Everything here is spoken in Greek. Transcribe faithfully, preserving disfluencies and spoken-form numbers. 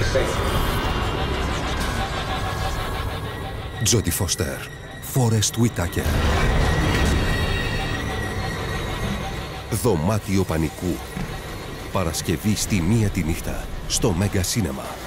Τζόντι Φώστερ, Φόρεστ Ουίτακερ. Δωμάτιο πανικού. Παρασκευή στη μία τη νύχτα στο Μέγκα Σίνεμα.